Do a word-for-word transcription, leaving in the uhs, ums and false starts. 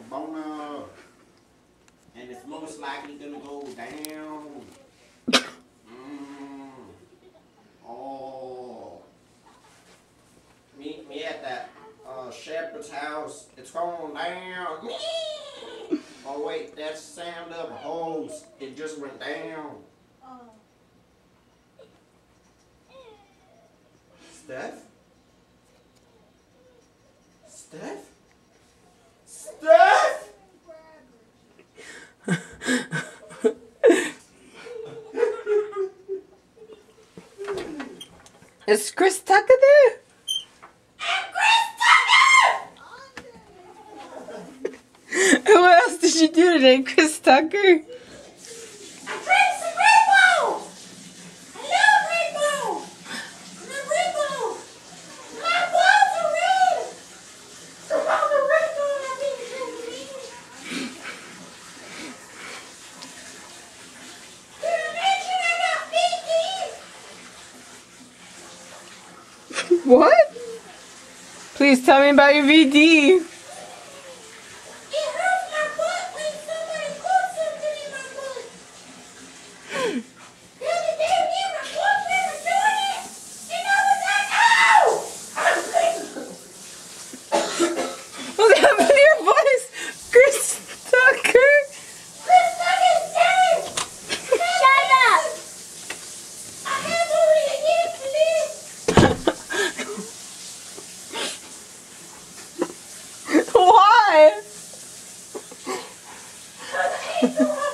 Bona. And it's most likely gonna go down. Mm. Oh. Meet me at that uh, shepherd's house. It's going down. Oh wait, that's the sound of a hose. It just went down. Steph? Steph? Steph? Is Chris Tucker there? I'm Chris Tucker! What else did you do today, Chris Tucker? I drank some Red Bull! I love Red Bull! I love Red Bull! My balls are red! From all the Red Bull I've been drinking. Did I mention I got V D? What? Please tell me about your V D. It hurts my butt when somebody puts something in my butt. The other day, me and my boyfriend were doing it, and I was like, ow! What's happening to your voice? Chris Tucker? Chris Tucker is dead! Shut up! I have already again for this. Why? Because I ate so hard.